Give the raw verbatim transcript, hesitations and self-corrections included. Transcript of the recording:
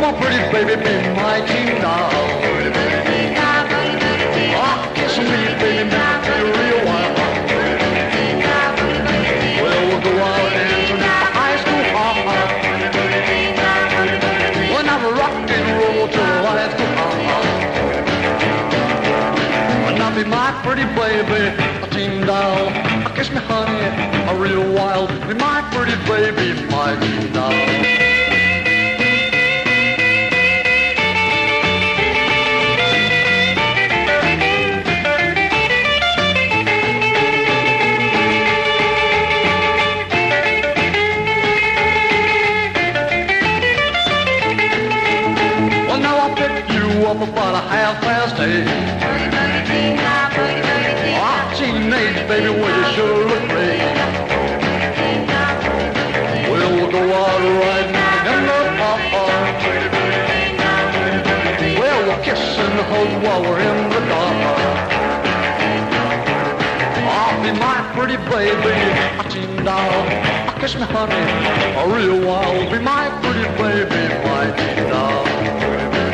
my pretty baby, be my teen doll. Oh, kiss me, baby, make me feel real wild. Well, we'll go out and dance the high school hop hop. When I'm rock and roll till the lights go hop hop. And I'll be my pretty baby, a teen doll. Kiss me, honey, a real wild. Be my pretty baby, my teen doll. Up about a half past eight. Oh, teenage baby, well you sure look great. Well, we'll go out riding in the park. Well, we'll kiss and hug while we're in the dark. Oh, be my pretty baby, a teen doll. Kiss me, honey, a real wild. Be my pretty baby, my teen doll.